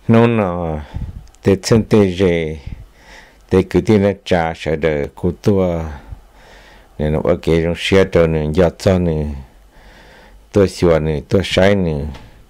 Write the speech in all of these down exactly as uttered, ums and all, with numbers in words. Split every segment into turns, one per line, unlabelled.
nó nó để chân để dễ để cứ đi nó trả sẽ được cụ tua nên nó ở cái trong xe đồ này giọt cho này tôi xua này tôi sai này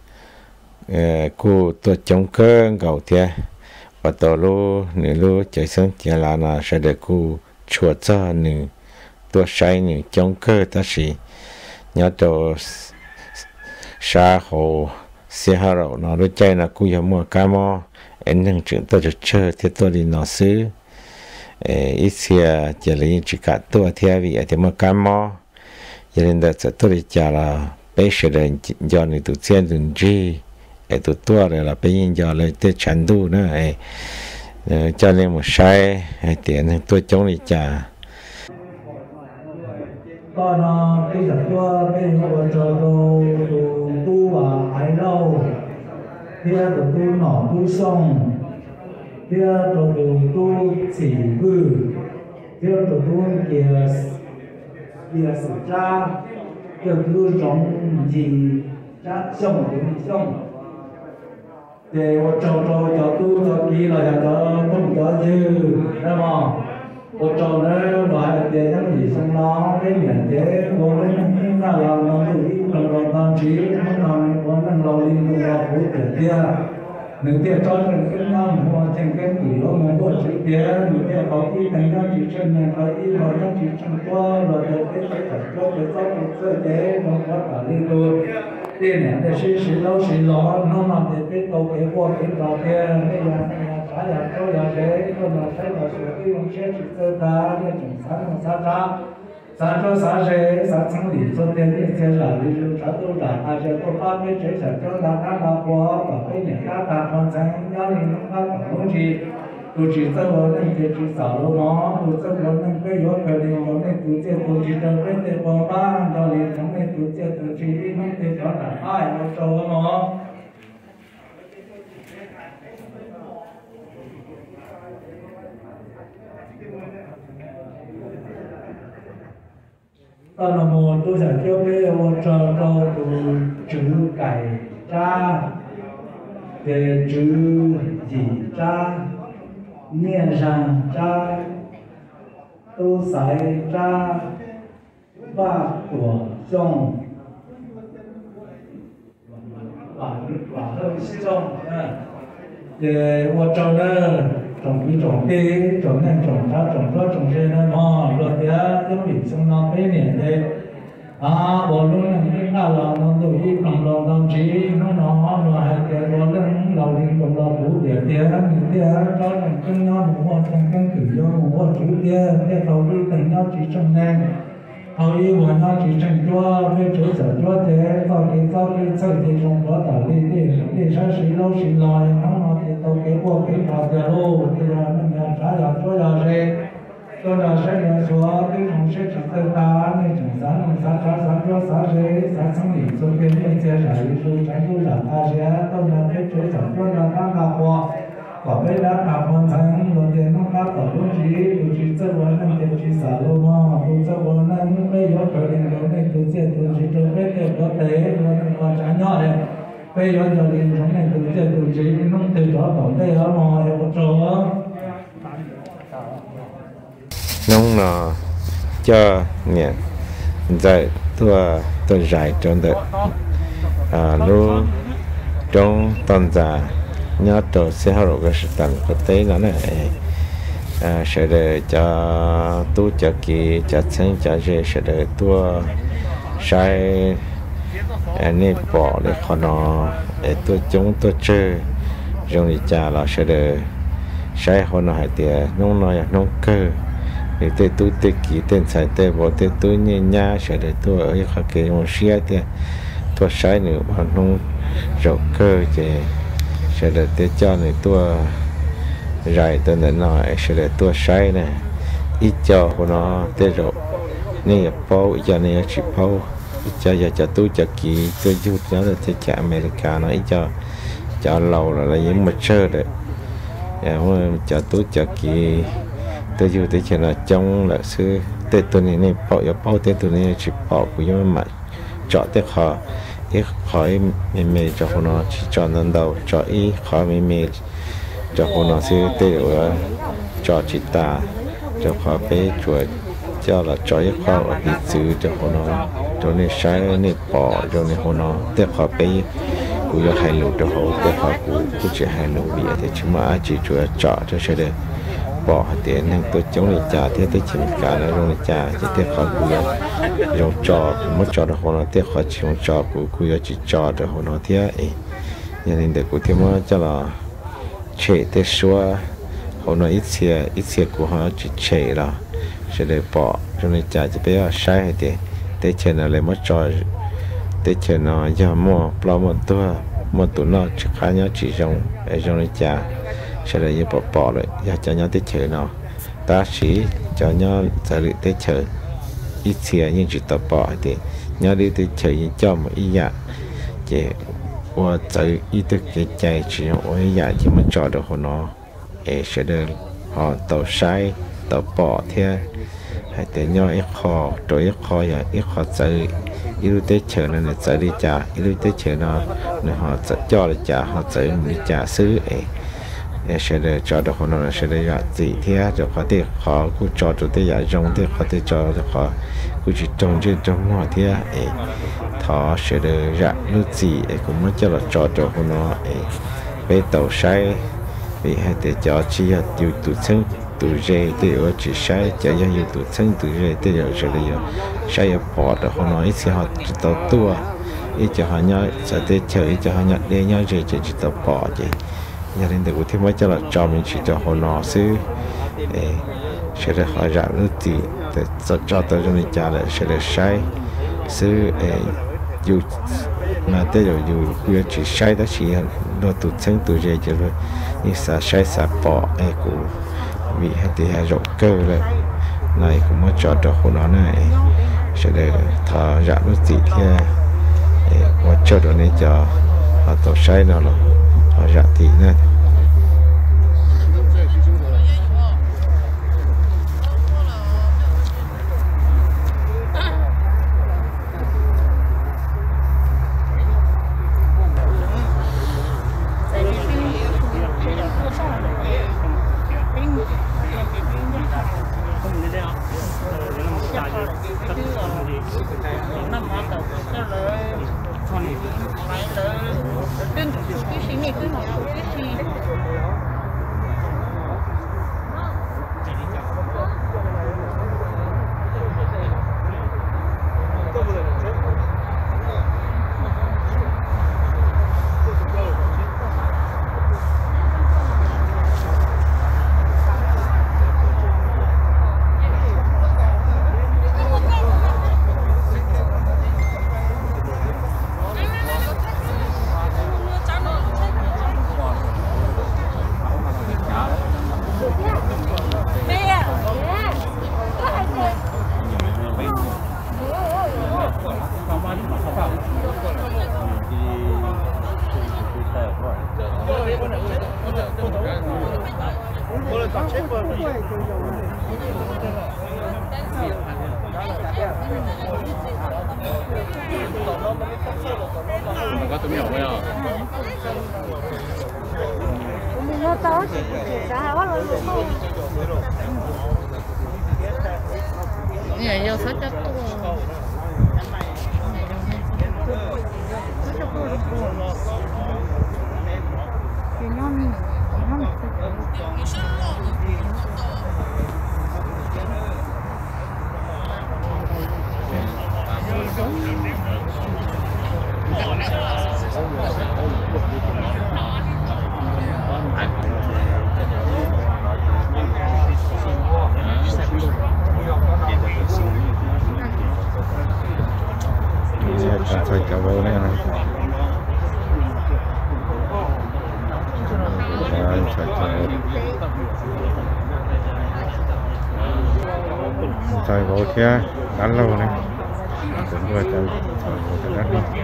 cụ tôi chống cơ gạo thế và tôi lu này lu chạy sang chạy là nó sẽ được cụ chuột cho này tôi sai này chống cơ ta chỉ nhớ đồ xa hồ xe hà rậu nó đôi chạy là cụ giống mua cá mò anh đang chuyện tôi được chơi thì tôi đi nó xứ ít xe chỉ là chỉ cả tôi theo vì thì mua cá mò cho nên là tôi đi chả là bây giờ là do này tụi xe đừng gì ấy tụi tôi là bây giờ là tới chăn đu nữa ấy cho nên một sai tiền tôi chống đi chả
con nó cái giờ tôi cái hồi giờ đồ đồ tu và ai đâu kia đồ tu nọ tu sông kia đồ đồ tu chỉ vư kia đồ tu kia kia sự cha kia tu trong gì cha sông thì sông để một trâu trâu cho tu cho kỹ là cho không cho dư đúng không một trâu nó loại để nó gì xong nó cái miệng thế vô với những là làm nó tự ý làm làm làm trí nó làm nó làm lâu đi nó làm phút để kia nếu tiền cho mình cái năm hoặc thành cái kỷ lục mình có chữ kia nếu tiền có ý thành ra chỉ chân này có ý mà nó chỉ chân qua rồi để cái cái phải cho cái cho cái cơ chế nó có cả liên luôn tiền này để sử sử lâu sử lo nó làm để cái cầu cái qua cái đầu kia cái nhà trả nhà cho nhà thế nó là sẽ là sự cái ông sẽ chỉ cơ ta cái chẳng sáng nó sáng ra sáng cho sáng sẽ sáng sáng lý cho tiền tiền sẽ là lý do trả tu trả ai sẽ có ba mươi chế sản cho là các là qua và cái nhà các ta còn sáng nhớ thì nó các công ty tôi chỉ cho nó nên chỉ chỉ sợ nó tôi cho nó nên cái yếu cái điều nó nên tôi chỉ tôi chỉ cho cái tiền bao ba cho nên nó nên tôi chỉ tôi chỉ nó nên cho là ai nó cho nó đó là một tôi sẽ cho cái một trò trò từ chữ cải tra về chữ gì tra nhiên rằng tra tu sai tra ba của sông và và hơn sông để một trò nữa trồng cái trồng cái trồng nên trồng ra trồng ra trồng trên nó mò rồi thì giống như xong nó cái này đây à bộ luôn là cái nào là nó tự nhiên làm lòng tâm trí nó nó nó hay cái bộ luôn đầu đi còn là đủ để tiền những tiền cho thành công nhau một một thành công cử do một một chữ tiền cái đầu đi thành nhau chỉ trong này hầu như bọn nó chỉ thành cho với chỗ sở cho thế còn cái sau khi xây thì trong đó tạo đi đi đi sang xí lâu xí lòi nó nó thì tàu cái bộ cái trò tiền lô thì là mình trả lại cho là gì tôi là sẽ là số cái phòng sẽ chỉ từ ta nên chẳng sáng nên sáng sáng sáng cho sáng sẽ sáng sáng nghỉ số cái mình sẽ trả lý số tránh tôi là ta sẽ tôi là cái chỗ sản cho là ta là qua và bây giờ là hoàn thành rồi thì nó phát tỏ đúng chỉ đúng chỉ cho vấn đề thì chỉ xả luôn mà đúng cho vấn đề những cái yếu tố liên quan đến tôi sẽ tôi chỉ tôi biết được có thể nó nó trả nhỏ này bây giờ giờ liên trong này tôi sẽ tôi chỉ nó từ đó tổng đây ở ngoài một chỗ
nông nó cho nhẹ rồi tôi tôi giải trong đó à lúc trong toàn giả nhớ tổ sẽ hậu cái sự tận có tế nó này à sẽ để cho tu cho kỳ cho sinh cho dễ sẽ để tua sai anh ấy bỏ để khó nó để tôi chúng tôi chơi dùng đi trả là sẽ để sai họ nó hay tiền nông nói nông cơ để tôi tu tự kỷ tên sai tên bỏ tên tôi nhẹ nhàng sẽ để tôi ở cái cái một xe thì tôi sai nữa mà nông rộng cơ thì sẽ để tôi cho này tôi rải tôi nên nói sẽ để tôi sai này ít cho của nó tới rồi nên là bao giờ này chỉ bao cho giờ cho tôi cho kỹ tôi giúp nó là tôi cho America nó ít cho cho lâu là là những mặt sơ đấy cho tôi cho kỹ tôi giúp tôi cho là trong là sư tết tôi này này bao giờ bao tết tôi này chỉ bao của những mặt chọn tết họ ít khỏi mình mình cho nó chỉ cho nên đầu cho ít khỏi mình mình cho nó sẽ tiêu cho chị ta cho khỏi bé chuột cho là cho ít khỏi ở bị xử cho nó cho nên sai nên bỏ cho nên nó tiêu khỏi bé cũng có hai lũ cho họ tiêu khỏi cũng cũng chỉ hai lũ bị thì chúng mà chỉ chuột cho cho sẽ được bỏ tiền nên tôi chống lại trả thế tôi chỉ cả là rồi trả chỉ tiêu khỏi cũng có dùng cho mất cho được họ nó tiêu khỏi chỉ dùng cho cũng cũng có chỉ cho được họ nó thế ấy nên để cũng thêm cho là chế để xóa họ nói ít xe ít xe của họ chỉ chế là sẽ để bỏ cho nên trả chỉ bây giờ sai thì để chế nó lại mất cho để chế nó giờ mua bao một tua một tụ nó chỉ khá nhớ chỉ trong để trong này trả sẽ để như bỏ bỏ rồi giờ cho nhớ để chế nó ta chỉ cho nhớ xử lý để chế ít xe nhưng chỉ tập bỏ thì nhớ đi để chế cho một ý dạng chỉ我在一直给在只用我也这么找的话呢，也是的，哦，到晒到爆天，还得要一考，做一考呀，一考在一路在车呢，你在里家，一路在车呢，你哈在家里家，哈在你家ซื้อ哎，也是的，找的话呢，是的呀，几天就考的考，กู找着的呀，用的考的找的考，กู去种这种么天哎。thọ sẽ được ra nước gì cũng mới cho là trò trò của nó với tàu say vì hai để cho chi là tiêu tụ chân tụ dây để ở chỉ say cho ra nhiều tụ chân tụ dây để ở sẽ được say ở bỏ được họ nói sẽ họ chỉ tàu tua ít cho họ nhớ sẽ để chờ ít cho họ nhớ để nhớ gì chỉ chỉ tàu bỏ vậy nhà nên được thêm mới cho là cho mình chỉ cho họ nó xứ sẽ được họ ra nước gì để cho cho tới cho mình trả lại sẽ được say xứ dù mà tới rồi dù bây chỉ sai đó chỉ nó tụt chân tụt dây cho rồi nhưng sa sai sa bỏ ai cũng vì hai thì hai rộng cơ rồi này cũng mới cho được của nó này sẽ để thọ ra nó gì thì mà cho được này cho họ tổ sai nó rồi họ ra thì này
Này vô sách chất
thôi cà vô này này rồi thôi thôi thôi vô kia đánh lâu này cũng vừa thôi thôi vô đánh lâu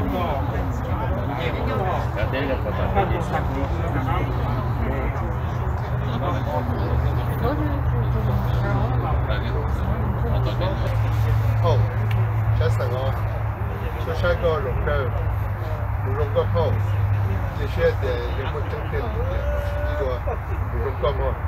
好，一成個出西個六區。
些的有没有整天一个不用干嘛？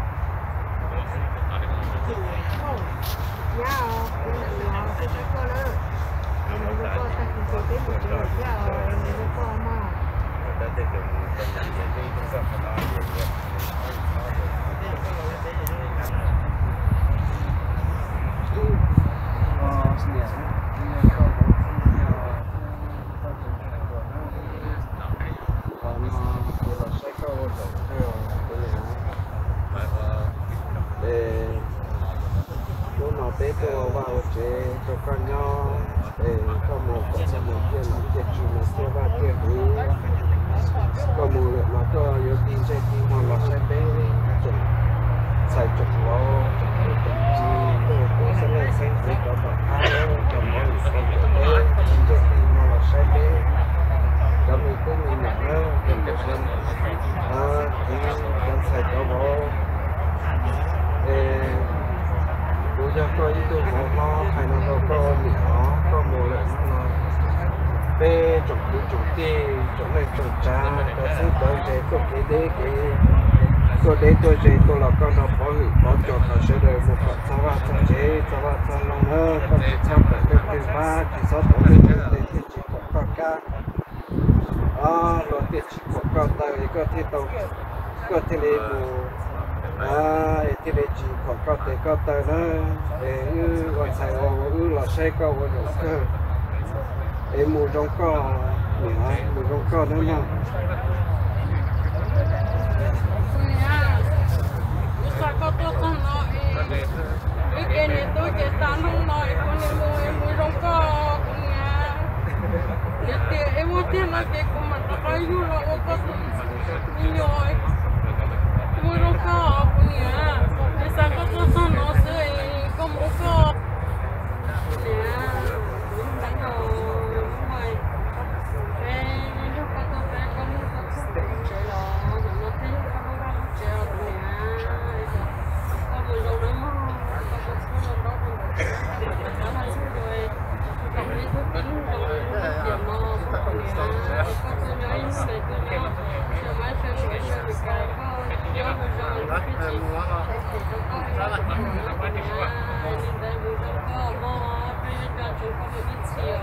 tế tôi vào chế cho con nhỏ để có một cái một cái là cái chuyện là sẽ vào cái hú có một lượng mà có yếu tin sẽ tin mà là sẽ bé chụp xài chụp lô chụp cái chụp chi tôi cũng sẽ lên xem cái có phải ai chụp mọi người sẽ chụp bé chụp tin mà là sẽ bé cho mình cũng mình nhận đó chụp được xem à thì chụp xài cho bố bây giờ có những cái món nó hay là nó có nhiều có một loại nó về trồng cái trồng tê trồng này trồng trà có sự tới để có cái đấy cái có đấy tôi sẽ tôi là con nó bỏ bỏ cho nó sẽ được một phần sáu ba trăm chế sáu ba trăm long nữa có thể tham khảo cái cái ba chỉ số tổng cái cái cái chỉ có con cá à rồi cái chỉ có con tay có thể tàu có thể lấy à thì để chỉ có có thể có tới đó để gọi sai vào ư là sai câu vào được cơ để mua trong co nữa mua trong co nữa mà
sao có tôi không nói cái cái này tôi chỉ tán không nói con này mua em mua trong co con nhà để tiền em mua tiền là cái của mình có yêu là có có nhiều mua trong co con nhà để sao có tôi không nói rồi có mua co nè đánh đầu ngoài cái lúc có tôi phải có mua có thuốc để lo nó thấy có bao nhiêu nè có buổi lâu lắm có có số lâu đó đó là số rồi còn đi thuốc tính rồi tiền nó có nè có tôi nhớ in về tôi nhớ giờ mai chơi cái chơi cái cái có nhớ bây giờ cái gì thì nó có cái là cái nó có nè nên đây bây giờ có mò bây giờ chúng có một ít xíu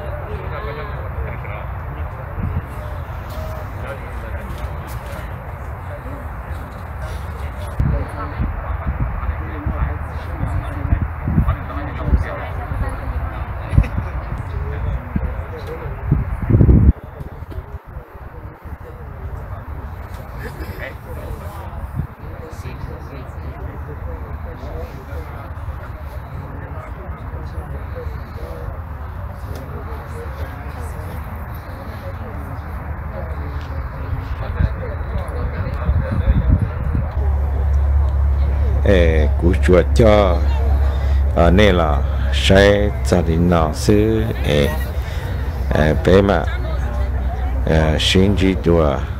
ê cú chuột cho ở đây là sẽ gia đình nào xứ ê bé mà xin chỉ đùa